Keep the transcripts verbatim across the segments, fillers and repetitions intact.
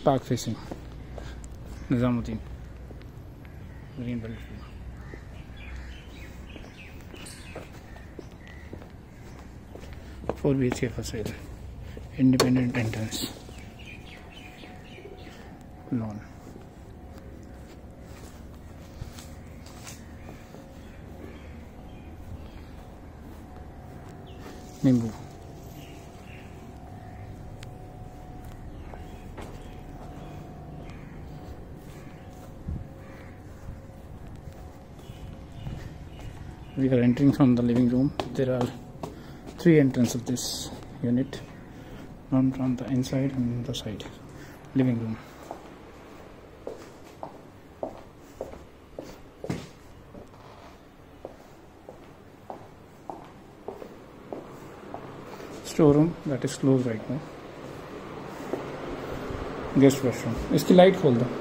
Park facing Nizamuddin green belt. four B H K for sale. Independent entrance. Lawn. Nimbu. We are entering from the living room. There are three entrances of this unit, one from the inside and the side. Living room. Storeroom that is closed right now. Guest washroom. इसकी light खोल दो.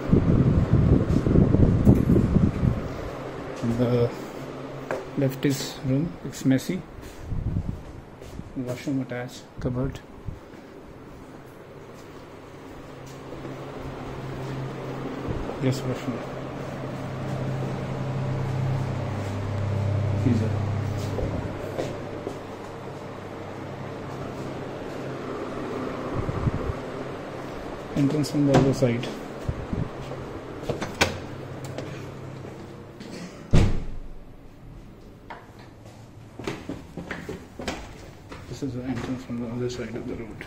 The left is room. It's messy. Washroom attached. Cupboard. Guest washroom. Freezer. Entrance from the other side. This is the entrance from the other side of the road.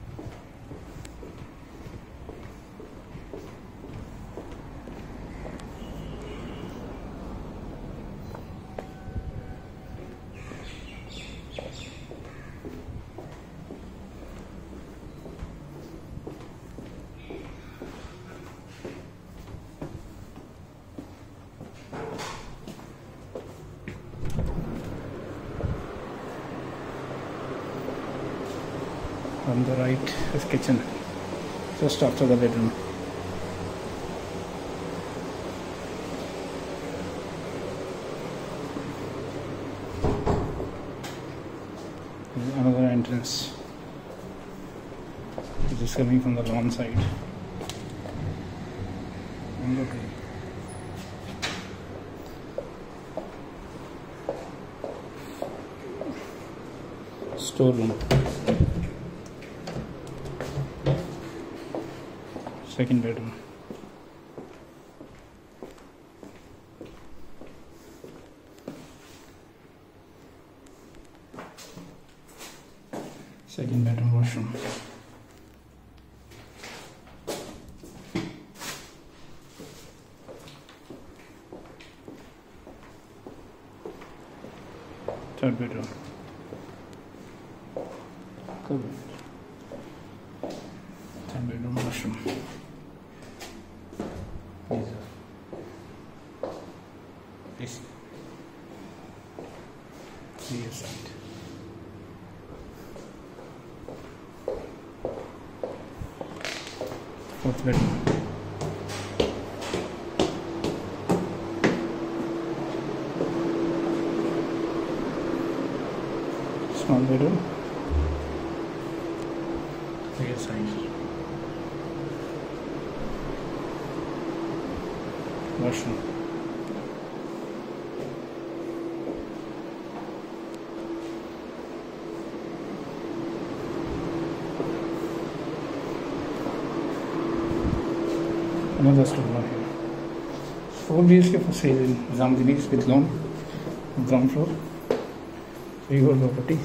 On the right is kitchen, just after the bedroom. Another entrance, which is coming from the lawn side. Mango tree. Storeroom. Second bedroom. Second bedroom washroom. Third bedroom. Cupboard. Third bedroom washroom. This rear side. Fourth bedroom. Small bedroom. Rear side. Washroom. Another store here. four B H K for sale in Nizamuddin East with loan, ground floor, freehold property.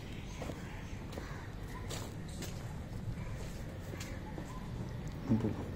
Boom.